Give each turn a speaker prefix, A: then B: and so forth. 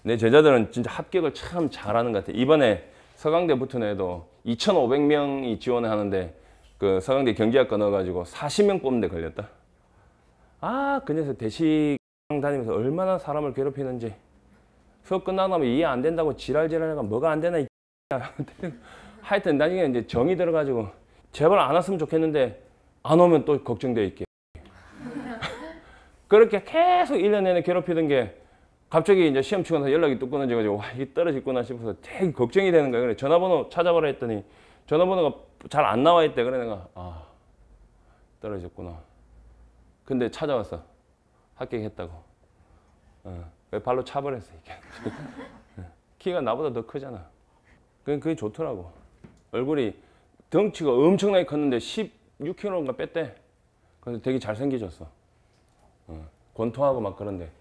A: 내 제자들은 진짜 합격을 참 잘하는 것 같아. 이번에 서강대 붙은 애도 2,500명이 지원을 하는데 그 서강대 경제학과 넣어가지고 40명 뽑는 데 걸렸다. 아, 그 녀석 대식 다니면서 얼마나 사람을 괴롭히는지. 수업 끝나고 나면 이해 안 된다고 지랄지랄하니까 뭐가 안 되나 이 하여튼 나중에 이제 정이 들어가지고 제발 안 왔으면 좋겠는데 안 오면 또 걱정돼 있게. 그렇게 계속 1년 내내 괴롭히던 게 갑자기 이제 시험 치고 나서 연락이 뚝 끊어져가지고 와, 이게 떨어졌구나 싶어서 되게 걱정이 되는 거야. 그래 전화번호 찾아보라 했더니 전화번호가 잘 안 나와 있대. 그래 내가 아, 떨어졌구나. 근데 찾아왔어. 합격했다고. 왜 발로 차버렸어 이게. 키가 나보다 더 크잖아. 그게 좋더라고. 얼굴이 덩치가 엄청나게 컸는데 16kg인가 뺐대. 그래서 되게 잘생겨졌어. 권투하고 막 그런데.